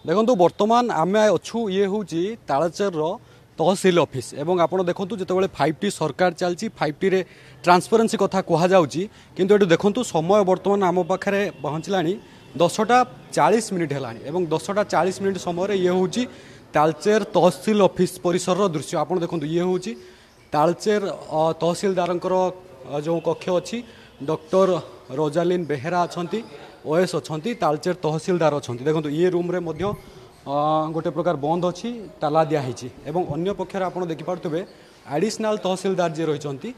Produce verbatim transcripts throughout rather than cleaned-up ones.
देखो बर्तमान आम अच्छु ये हूँ तालचेर तहसिल ऑफिस एवं आपड़ देखो जो फाइव टी सरकार चलती फाइव टी रे ट्रांसपेरेन्सी कथा कहुच्छी किंतु ये देखो समय बर्तमान आम पाखे पहुँचला दसटा चालीस मिनिट है दसटा चालीस मिनिट समय ये हूँ तालचेर तहसिल ऑफिस परिसर दृश्य आप देखो ये हूँ तालचेर तहसिलदार जो कक्ष अच्छी डॉक्टर रोजालिन बेहेरा अच्छा ओएस अच्छा तालचेर तहसिलदार अच्छा देखो ये रूम रे मध्य गोटे प्रकार बंद अच्छी ताला दिखाई एवं अन्य पक्षर आप देखिपे एडिशनल तहसिलदार जी रही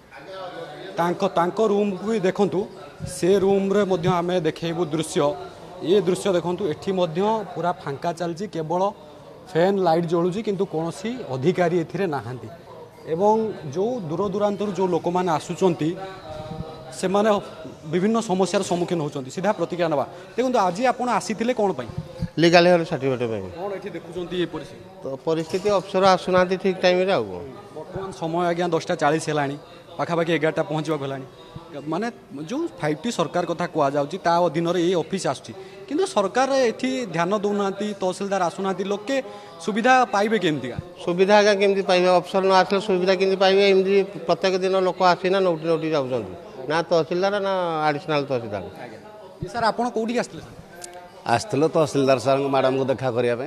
रूम को भी देखु से रूम रे मध्य आमे देखु दृश्य ये दृश्य देखु एठी मध्य पूरा फांका चलती केवल फैन लाइट जलुची किंतु कौन अधिकारी एथिरे नाहांती एवं जो दूर दूरांतर जो लोक मैंने आसुचंती से माने विभिन्न समस्यार सम्मुखीन होती सीधा प्रतिक्रिया नवा देखो आज आप आसी कौन लीगल सर्टिफिकेट कौन ये देखुं ये तो परिस्थिति अफसर आसुना ठीक टाइम बर्तमान समय आज्ञा दसटा चालीस है पाखापाखि एगारटा पहुँचा माने जो फाइव टी सरकार कथा कहुच्छी अधीन ये ऑफिस आसुच्ची सरकार ये ध्यान दौना तहसिलदार आसुना लोके सुविधा पाइबे केमतिका सुविधा आज्ञा केमती पाइबे अफसर न आसले सुविधा केमती पाइबे एमती प्रत्येक दिन लोक आसीना नोटी नोटी जाऊँच ना तहसिलदार ना एडिशनल तहसिलदार सर आप कौटी आसते आसलो तहसिलदार सर मैडम को देखा करने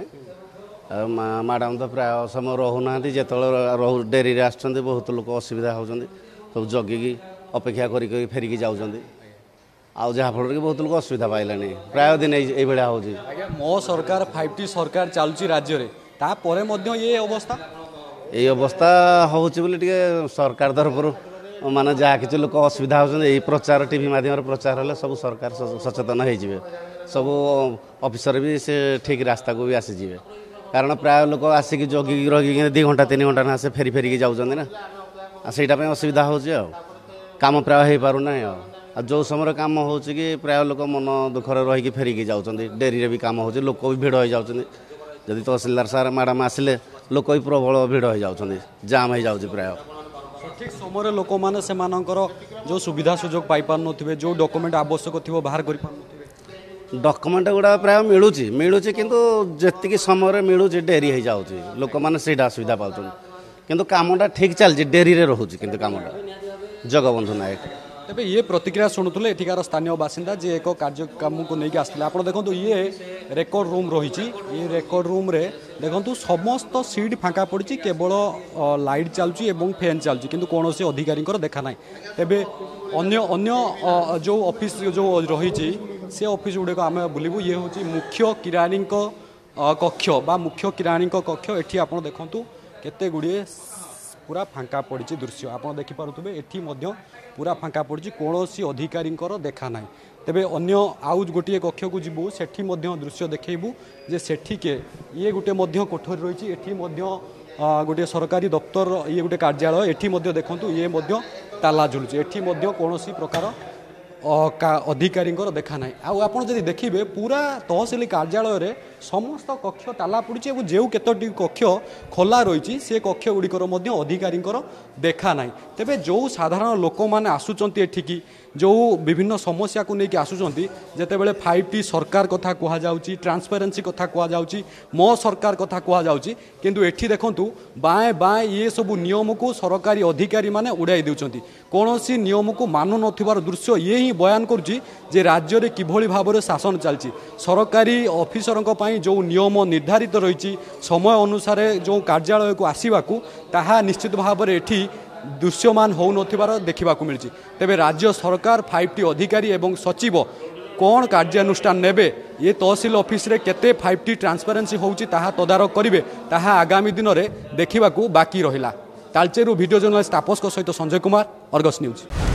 मैडम तो प्राय समय रोना जो डेरी आसुँच बहुत लोग असुविधा होती सब जगिकी अपेक्षा करी फेरिकी जाऊँच आउ जहाँफल कि बहुत लोग असुविधा पाइलानी प्राय दिन ये हो मो सरकार फाइव टी सरकार चलुची राज्य में तापर ये अवस्था ये अवस्था होची बोली टिके सरकार तरफ माने जहाँ किसी लोग असुविधा होती प्रचार टीवी माध्यम प्रचार हेल्ले सब सरकार सचेतन हो सब ऑफिसर भी से ठीक रास्ता को भी आसीजे कारण प्राय लोग आसिक जगिकी रही दी घंटा तीन घंटा ना से फेरी फेरिकी जाऊँच ना से असुविधा हो काम प्राय हो पारना आ जो समय काम हो प्राय लोग मन दुखर रहीकि फेरिकी जाऊँच डेरी भी काम हो लोक भी भिड़ हो जाती जदि तहसिलदार सार मैडम आसिले लोक भी प्रबल भिड़ हो जाती जाम हो जाऊँच प्राय ठीक समय लोक मैंने से जो सुविधा सुजोग पाई पार नो जो डॉक्यूमेंट आवश्यक थी बाहर कर डॉक्यूमेंट गुड़ा प्राय मिलूँ मिलूँ किंतु जी समय मिलूँ डेरी हो जाऊँच लोक मैंने से असुविधा पाँच किंतु कामटा ठीक चलती डेरी रे रोचे किंतु कामटा जगबंधु नायक तेबे ये प्रतिक्रिया शुणुले एठिकार स्थानीय बासिंदा जे एक कार्यक्रम को लेकिन आसते आप देखो ये रेकर्ड रूम रही ये रेकर्ड रूम रे देखो समस्त सीट फांका पड़ी केवल लाइट चलुची एवं फैन चलुची किंतु कौन से अधिकारी देखा ना तेबे अन्य अन्य जो ऑफिस जो रही से ऑफिस गुड़े आम बुलू ये हूँ मुख्य किराणी कक्ष बा मुख्य किराणी कक्ष एठी आप देखु केते गुड़िए पूरा फांका पड़ी दृश्य आप देखिपे एठी मध्य पूरा फांका पड़ी कौन अधिकारी देखा ना तेबे अन्य आउ गोटे कक्ष को जीवु सेठी मध्य दृश्य देखू जे सेठी के ये गोटे मध्य कोठरी रही एठी मध्य गोटे सरकारी दफ्तर ये गोटे कार्यालय एठी मध्य देखंतु ये मध्य ताला झुलुचे एठी मध्य कौन प्रकार अधिकारी देखा ना आप देखिए पूरा तहसिल कार्यालय रे समस्त कक्ष ताला पड़ी और जो केतोटी कक्ष खोला रही से कक्ष गुड़िकर अधिकारी देखा ना तेबे जो साधारण लोक मैंने आसुचंती एठिकी जो विभिन्न समस्या को लेकिन आसुचंती जेतेबेले फाइव टी सरकार कथा कहुच्छी ट्रांसपेरेन्सी कथा कहुच्छी मो सरकार कथा कहुच्छी किंतु एठी देखंतु बाएं बाएं ये सब नियम को सरकारी अधिकारी माने उड़ाई देउचंती कौन सी नियम को मानु नथिबार दृश्य ये ही बयान करुच्ची जे राज्य में किभली भाव में शासन चलती सरकारी ऑफिसर जो नियम निर्धारित रही समय अनुसार जो कार्यालय को आसवाकू ताहा निश्चित भाव में एठी दृश्यमान हो नथिबार देखा मिली तेबे राज्य सरकार फाइव टी अधिकारी एवं सचिव कौन कार्यानुष्ठान नेबे ये तहसिल ऑफिस रे केते फाइव टी ट्रांसपेरेन्सी होउची ताहा तदारक करिवे ताहा आगामी दिन में देखा बाकी रहिला तालचेरु वीडियो जर्नलिस्ट तापस सहित संजय कुमार अर्गस न्यूज।